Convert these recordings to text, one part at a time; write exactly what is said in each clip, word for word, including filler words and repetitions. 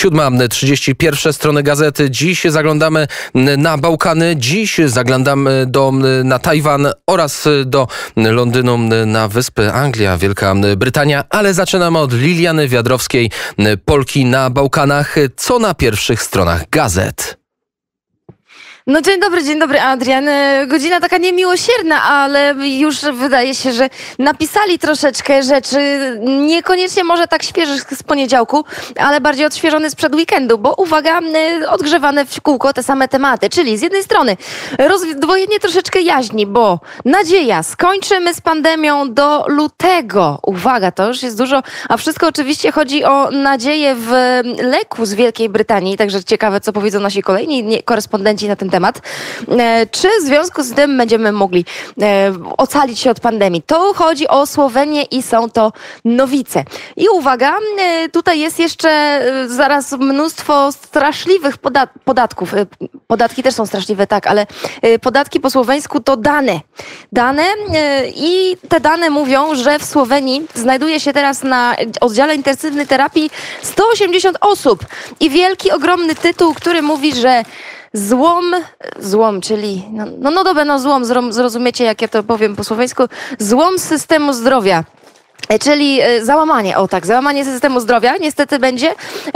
siódma trzydzieści, pierwsze strony gazety. Dziś zaglądamy na Bałkany, dziś zaglądamy do, na Tajwan oraz do Londynu, na Wyspy Anglia, Wielka Brytania, ale zaczynamy od Liliany Wiadrowskiej, Polki na Bałkanach. Co na pierwszych stronach gazet? No dzień dobry, dzień dobry Adrian. Godzina taka niemiłosierna, ale już wydaje się, że napisali troszeczkę rzeczy, niekoniecznie może tak świeżych z poniedziałku, ale bardziej odświeżony sprzed weekendu, bo uwaga, odgrzewane w kółko te same tematy, czyli z jednej strony rozdwojenie troszeczkę jaźni, bo nadzieja, skończymy z pandemią do lutego. Uwaga, to już jest dużo, a wszystko oczywiście chodzi o nadzieję w leku z Wielkiej Brytanii, także ciekawe, co powiedzą nasi kolejni korespondenci na ten temat. temat. Czy w związku z tym będziemy mogli e, ocalić się od pandemii? To chodzi o Słowenię i są to nowice. I uwaga, e, tutaj jest jeszcze e, zaraz mnóstwo straszliwych podat podatków. E, podatki też są straszliwe, tak, ale e, podatki po słoweńsku to dane. Dane e, i te dane mówią, że w Słowenii znajduje się teraz na oddziale intensywnej terapii sto osiemdziesiąt osób. I wielki, ogromny tytuł, który mówi, że Złom, złom, czyli, no, no, no dobra, no złom, zrozumiecie, jak ja to powiem po słoweńsku, złom systemu zdrowia. Czyli załamanie, o tak, załamanie systemu zdrowia niestety będzie,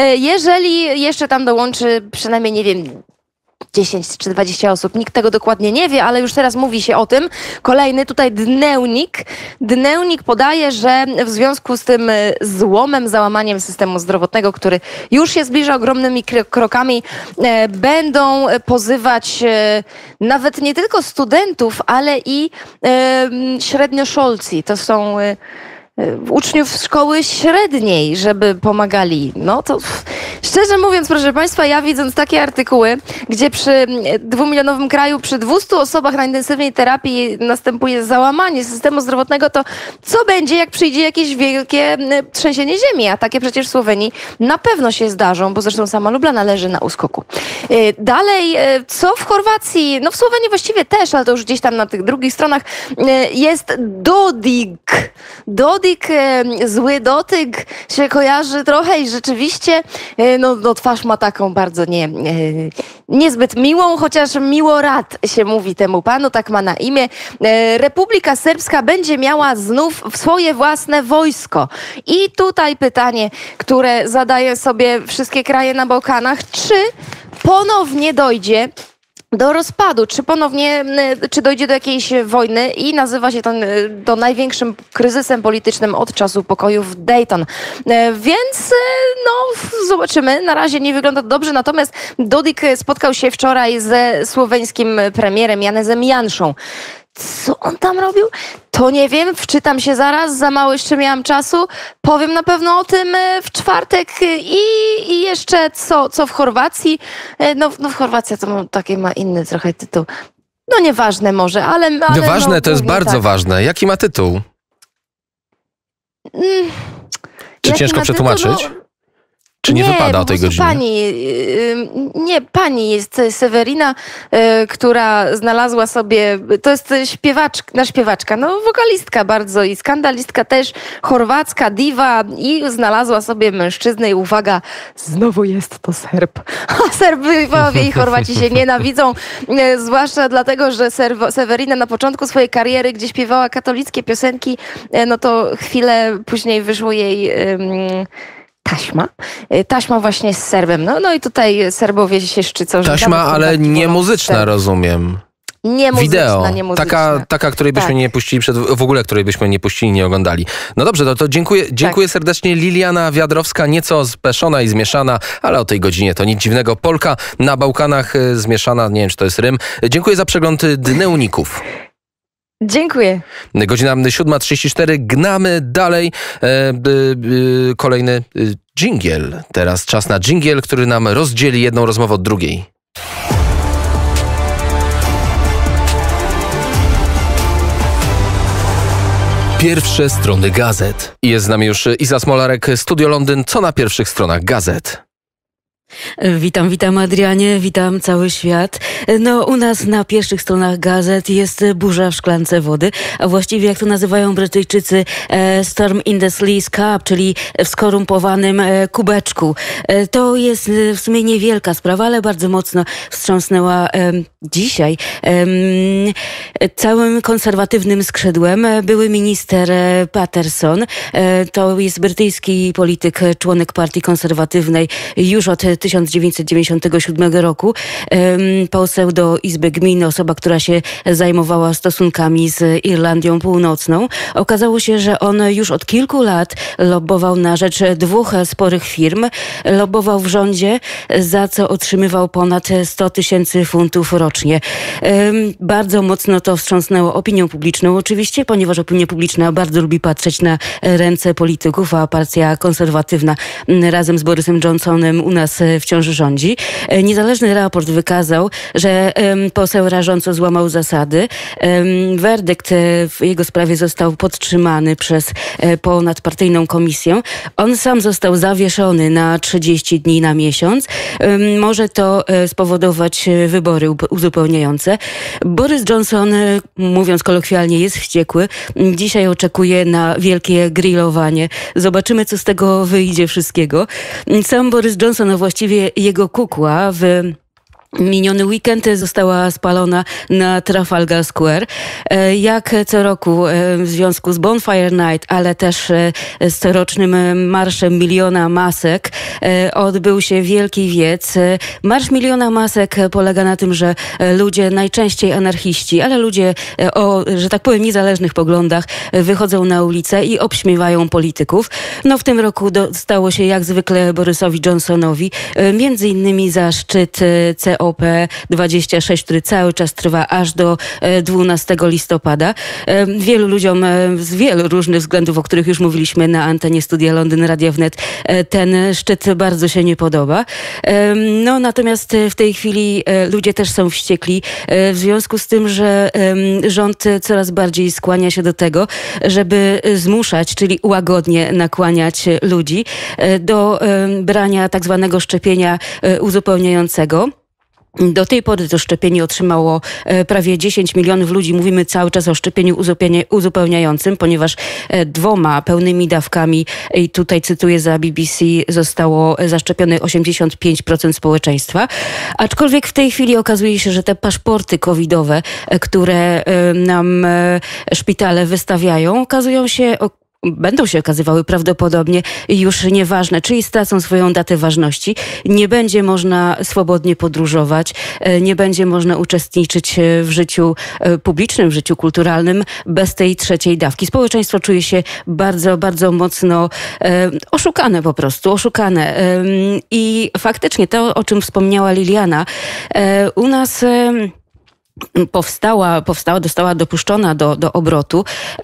jeżeli jeszcze tam dołączy przynajmniej, nie wiem, dziesięć czy dwadzieścia osób. Nikt tego dokładnie nie wie, ale już teraz mówi się o tym. Kolejny tutaj Dnevnik. Dnevnik podaje, że w związku z tym złomem, załamaniem systemu zdrowotnego, który już się zbliża ogromnymi krokami, e, będą pozywać e, nawet nie tylko studentów, ale i e, średnioszkolci. To są e, uczniów szkoły średniej, żeby pomagali. No to szczerze mówiąc, proszę Państwa, ja widząc takie artykuły, gdzie przy dwumilionowym kraju, przy dwustu osobach na intensywnej terapii następuje załamanie systemu zdrowotnego, to co będzie, jak przyjdzie jakieś wielkie trzęsienie ziemi? A takie przecież w Słowenii na pewno się zdarzą, bo zresztą sama Lublana leży na uskoku. Dalej, co w Chorwacji? No w Słowenii właściwie też, ale to już gdzieś tam na tych drugich stronach jest Dodik. Dodik zły dotyk się kojarzy trochę i rzeczywiście no, no twarz ma taką bardzo nie, niezbyt miłą, chociaż Milorad się mówi temu panu, tak ma na imię. Republika Serbska będzie miała znów swoje własne wojsko. I tutaj pytanie, które zadaję sobie wszystkie kraje na Bałkanach, czy ponownie dojdzie do rozpadu, czy ponownie, czy dojdzie do jakiejś wojny i nazywa się to, to największym kryzysem politycznym od czasu pokoju w Dayton. Więc no zobaczymy, na razie nie wygląda to dobrze, natomiast Dodik spotkał się wczoraj ze słoweńskim premierem Janezem Janszą. Co on tam robił? To nie wiem, wczytam się zaraz, za mało jeszcze miałam czasu. Powiem na pewno o tym w czwartek i, i jeszcze co, co w Chorwacji. No, no w Chorwacji to taki ma inny trochę tytuł. No nieważne może, ale... ale no ważne, no, to jest bardzo tak. ważne. Jaki ma tytuł? Hmm. Czy Jaki ciężko przetłumaczyć? Tytuł? No... Czy nie, nie wypada o tej godzinie? Pani, nie, pani jest Sewerina, która znalazła sobie, to jest śpiewaczka, no śpiewaczka, no wokalistka bardzo i skandalistka też, chorwacka diwa i znalazła sobie mężczyznę i uwaga, znowu jest to Serb. A Serbowie i Chorwaci się nienawidzą, zwłaszcza dlatego, że Sewerina na początku swojej kariery, gdzie śpiewała katolickie piosenki, no to chwilę później wyszło jej... Um, Taśma. Taśma właśnie z Serbem. No, no i tutaj Serbowie się szczycą. Taśma, ale nie muzyczna, rozumiem. Nie muzyczna, wideo. nie muzyczna. Taka, taka, której byśmy tak. nie puścili, przed, w ogóle której byśmy nie puścili, nie oglądali. No dobrze, to, to dziękuję, dziękuję tak. serdecznie. Liliana Wiadrowska, nieco speszona i zmieszana, ale o tej godzinie to nic dziwnego. Polka na Bałkanach zmieszana, nie wiem, czy to jest rym. Dziękuję za przegląd Dnevników. Dziękuję. Godzina siódma trzydzieści cztery, gnamy dalej. E, e, e, kolejny dżingiel. Teraz czas na dżingiel, który nam rozdzieli jedną rozmowę od drugiej. Pierwsze strony gazet. Jest z nami już Iza Smolarek, Studio Londyn. Co na pierwszych stronach gazet? Witam, witam Adrianie, witam cały świat. No u nas na pierwszych stronach gazet jest burza w szklance wody, a właściwie jak to nazywają Brytyjczycy storm in the sleaze cup, czyli w skorumpowanym kubeczku. To jest w sumie niewielka sprawa, ale bardzo mocno wstrząsnęła dzisiaj całym konserwatywnym skrzydłem. Były minister Patterson, to jest brytyjski polityk, członek partii konserwatywnej już od tysiąc dziewięćset dziewięćdziesiątego siódmego roku, poseł do Izby Gmin, osoba, która się zajmowała stosunkami z Irlandią Północną. Okazało się, że on już od kilku lat lobbował na rzecz dwóch sporych firm. Lobbował w rządzie, za co otrzymywał ponad sto tysięcy funtów rocznie. Bardzo mocno to wstrząsnęło opinią publiczną oczywiście, ponieważ opinia publiczna bardzo lubi patrzeć na ręce polityków, a partia konserwatywna razem z Borysem Johnsonem u nas wciąż rządzi. Niezależny raport wykazał, że poseł rażąco złamał zasady. Werdykt w jego sprawie został podtrzymany przez ponadpartyjną komisję. On sam został zawieszony na trzydzieści dni na miesiąc. Może to spowodować wybory uzupełniające. Borys Johnson, mówiąc kolokwialnie, jest wściekły. Dzisiaj oczekuje na wielkie grillowanie. Zobaczymy, co z tego wyjdzie wszystkiego. Sam Borys Johnson, a właściwie jego kukła w miniony weekend została spalona na Trafalgar Square. Jak co roku w związku z Bonfire Night, ale też z corocznym Marszem Miliona Masek odbył się wielki wiec. Marsz Miliona Masek polega na tym, że ludzie, najczęściej anarchiści, ale ludzie o, że tak powiem, niezależnych poglądach wychodzą na ulicę i obśmiewają polityków. No w tym roku stało się jak zwykle Borysowi Johnsonowi, między innymi za szczyt C O P dwadzieścia sześć, który cały czas trwa aż do dwunastego listopada. Wielu ludziom z wielu różnych względów, o których już mówiliśmy na antenie Studia Londyn Radia Wnet, ten szczyt bardzo się nie podoba. No natomiast w tej chwili ludzie też są wściekli w związku z tym, że rząd coraz bardziej skłania się do tego, żeby zmuszać, czyli łagodnie nakłaniać ludzi do brania tak zwanego szczepienia uzupełniającego. Do tej pory to szczepienie otrzymało prawie dziesięć milionów ludzi. Mówimy cały czas o szczepieniu uzupełniającym, ponieważ dwoma pełnymi dawkami, i tutaj cytuję za B B C, zostało zaszczepione osiemdziesiąt pięć procent społeczeństwa. Aczkolwiek w tej chwili okazuje się, że te paszporty covidowe, które nam szpitale wystawiają, okazują się będą się okazywały prawdopodobnie już nieważne, czyli stracą swoją datę ważności. Nie będzie można swobodnie podróżować, nie będzie można uczestniczyć w życiu publicznym, w życiu kulturalnym bez tej trzeciej dawki. Społeczeństwo czuje się bardzo, bardzo mocno e, oszukane po prostu, oszukane. E, I faktycznie to, o czym wspomniała Liliana, e, u nas... E, Powstała, powstała, została dopuszczona do, do obrotu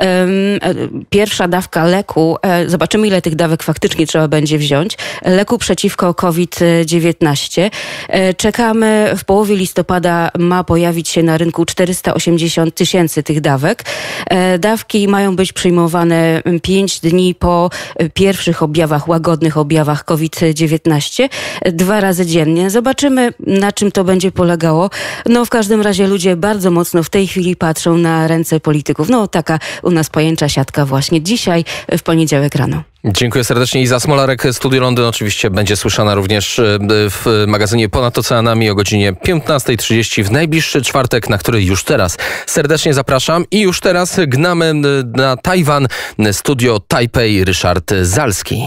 pierwsza dawka leku, zobaczymy ile tych dawek faktycznie trzeba będzie wziąć, leku przeciwko COVID dziewiętnaście. Czekamy, w połowie listopada ma pojawić się na rynku czterysta osiemdziesiąt tysięcy tych dawek. Dawki mają być przyjmowane pięć dni po pierwszych objawach, łagodnych objawach COVID dziewiętnaście, dwa razy dziennie. Zobaczymy, na czym to będzie polegało. No w każdym razie ludzie bardzo mocno w tej chwili patrzą na ręce polityków. No taka u nas pajęcza siatka właśnie dzisiaj w poniedziałek rano. Dziękuję serdecznie. Iza Smolarek, Studio Londyn oczywiście będzie słyszana również w magazynie Ponad Oceanami o godzinie piętnastej trzydzieści w najbliższy czwartek, na który już teraz serdecznie zapraszam. I już teraz gnamy na Tajwan. Studio Tajpej, Ryszard Zalski.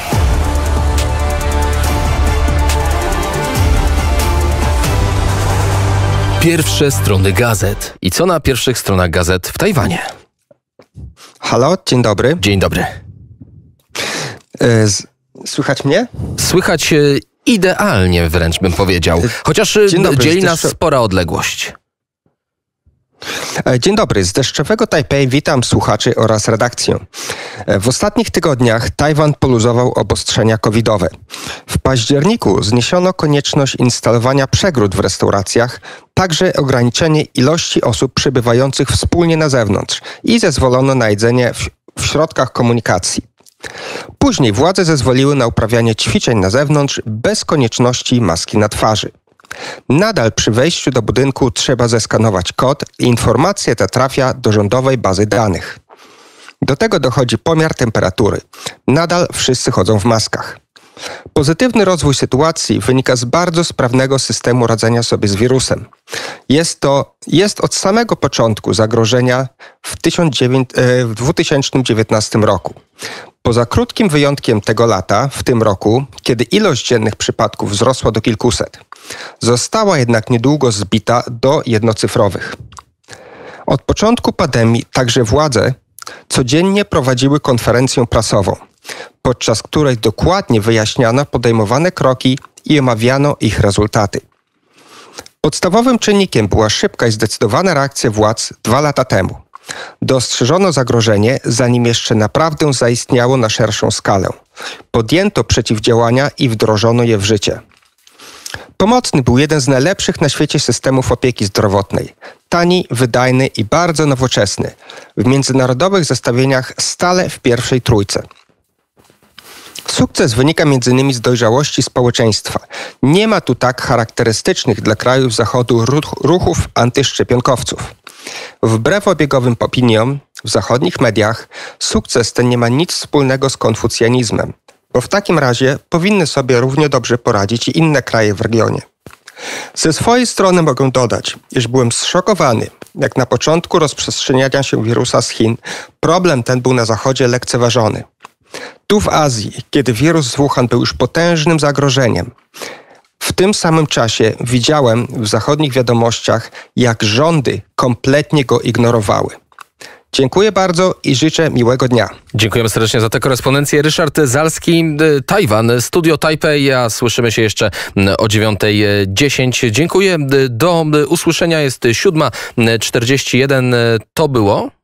Pierwsze strony gazet. I co na pierwszych stronach gazet w Tajwanie? Halo, dzień dobry. Dzień dobry. Słychać mnie? Słychać idealnie wręcz bym powiedział. Chociaż dobry, dzieli nas spora odległość. Dzień dobry, z deszczowego Tajpej witam słuchaczy oraz redakcję. W ostatnich tygodniach Tajwan poluzował obostrzenia covidowe. W październiku zniesiono konieczność instalowania przegród w restauracjach, także ograniczenie ilości osób przebywających wspólnie na zewnątrz i zezwolono na jedzenie w, w środkach komunikacji. Później władze zezwoliły na uprawianie ćwiczeń na zewnątrz bez konieczności maski na twarzy. Nadal przy wejściu do budynku trzeba zeskanować kod i informacja ta trafia do rządowej bazy danych. Do tego dochodzi pomiar temperatury. Nadal wszyscy chodzą w maskach. Pozytywny rozwój sytuacji wynika z bardzo sprawnego systemu radzenia sobie z wirusem. Jest to jest od samego początku zagrożenia w, w dwa tysiące dziewiętnastym roku. Poza krótkim wyjątkiem tego lata, w tym roku, kiedy ilość dziennych przypadków wzrosła do kilkuset, została jednak niedługo zbita do jednocyfrowych. Od początku pandemii także władze codziennie prowadziły konferencję prasową, podczas której dokładnie wyjaśniano podejmowane kroki i omawiano ich rezultaty. Podstawowym czynnikiem była szybka i zdecydowana reakcja władz dwa lata temu. Dostrzeżono zagrożenie, zanim jeszcze naprawdę zaistniało na szerszą skalę. Podjęto przeciwdziałania i wdrożono je w życie. Pomocny był jeden z najlepszych na świecie systemów opieki zdrowotnej. Tani, wydajny i bardzo nowoczesny. W międzynarodowych zestawieniach stale w pierwszej trójce. Sukces wynika między innymi z dojrzałości społeczeństwa. Nie ma tu tak charakterystycznych dla krajów Zachodu ruchów antyszczepionkowców. Wbrew obiegowym opiniom w zachodnich mediach, sukces ten nie ma nic wspólnego z konfucjanizmem, bo w takim razie powinny sobie równie dobrze poradzić i inne kraje w regionie. Ze swojej strony mogę dodać, iż byłem zszokowany, jak na początku rozprzestrzeniania się wirusa z Chin problem ten był na Zachodzie lekceważony. Tu w Azji, kiedy wirus z Wuhan był już potężnym zagrożeniem, w tym samym czasie widziałem w zachodnich wiadomościach, jak rządy kompletnie go ignorowały. Dziękuję bardzo i życzę miłego dnia. Dziękujemy serdecznie za tę korespondencję. Ryszard Zalski, Tajwan, Studio Tajpej, a słyszymy się jeszcze o dziewiątej dziesięć. Dziękuję. Do usłyszenia jest siódma czterdzieści jeden. To było...